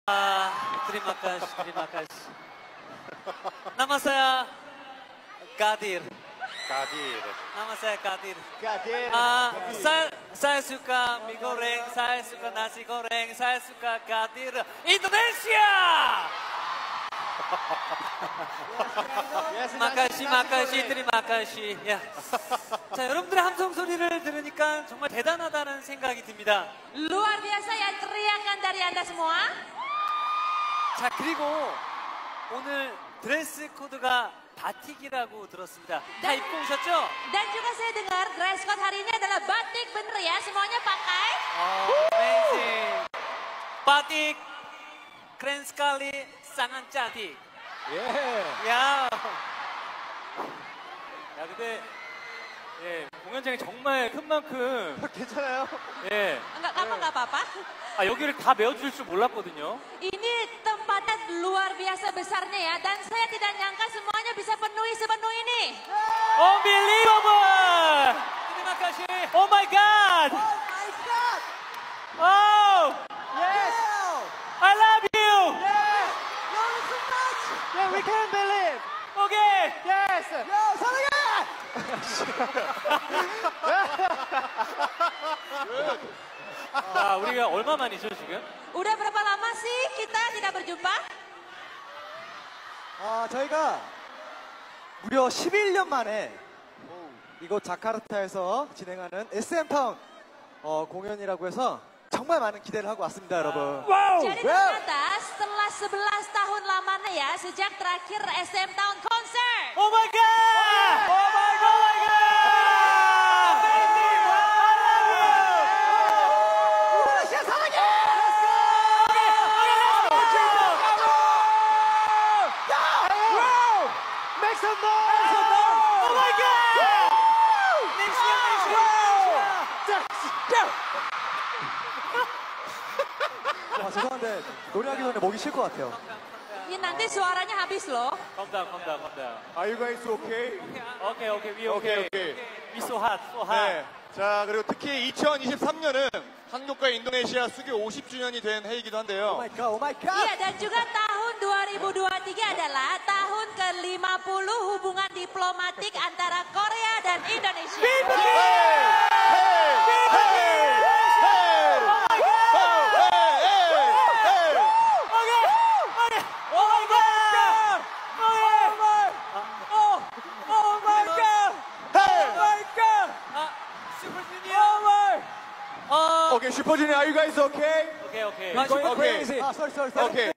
Terima kasih, terima kasih. Nama saya Kadir. Kadir. Nama saya Kadir. Kadir. Saya suka mie goreng, saya suka nasi goreng, saya suka Kadir Indonesia. makasih, makasih, terima kasih. 야. 자, 여러분들의 함성 소리를 들으니까 정말 대단하다는 생각이 듭니다. Luar biasa ya teriakan dari Anda semua. 자, 그리고 오늘 드레스 코드가 바틱이라고 들었습니다. 다 입고 오셨죠? Dan juga saya dengar dress code hari ini adalah batik, bener ya? Semuanya pakai? Amazing. 바틱, keren sekali, sangat cantik. 야. 야, 근데 예, 공연장이 정말 큰 만큼 괜찮아요? 예, Enggak, kamu enggak apa-apa. 여기를 다 메워줄 줄 몰랐거든요. Ini tempatnya luar biasa besarnya ya. Dan saya tidak nyangka semuanya bisa penuhi sepenuh ini. Unbelievable! terima kasih. Oh my God! Oh! Yes! I love you! Love so much! Yeah, we can't believe! Okay! Yes! Yo, 사랑해! 자, 우리가 얼마 만이죠, 지금? Udah berapa lama sih kita tidak berjumpa? 저희가 무려 11년 만에 이곳 자카르타에서 진행하는 SM타운 공연이라고 해서 정말 많은 기대를 하고 왔습니다, 여러분. Jadi ternyata setelah 11 tahun lamanya ya, sejak terakhir SM Town Concert. Oh my God! Oh my God! Oh my God! Make some noise! Oh my God! 죄송한데 노래하기 전에 목이 쉴 것 같아요. Ini nanti suaranya habis loh. Calm down, calm down, calm down. Are you guys okay? Okay, okay, we 오케이, okay. 오케이. We so hot, so hot. 네. 자, 그리고 특히 2023년은 한국과 인도네시아 수교 50주년이 된 해이기도 한데요. 오 마이 갓, 오 마이 갓. Iya, dan juga tahun 2023 adalah tahun ke-50 hubungan diplomatik antara Korea dan Indonesia. Okay, 슈퍼주니어, are you guys okay? Okay, okay. Okay. sorry. Okay.